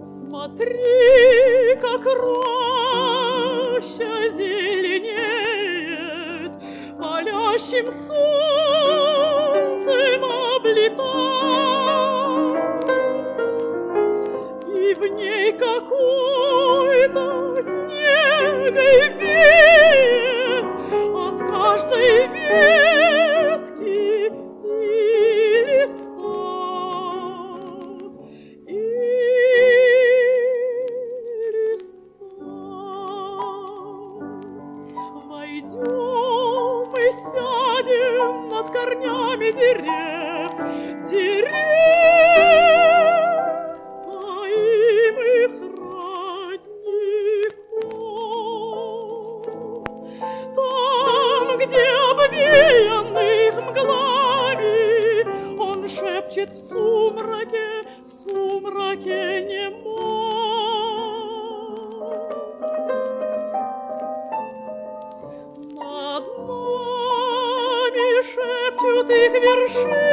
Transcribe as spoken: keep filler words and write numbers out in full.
Смотри, как роща зеленеет, палящим солнцем облита, и в ней какой-то негой веет от каждой ветки и листа. И войдем и сядем над корнями дерев, дерев, моих родников. Там, где обвеянных мглами, он шепчет в сумраке, сумраке немом. Над нами шепчут их вершины,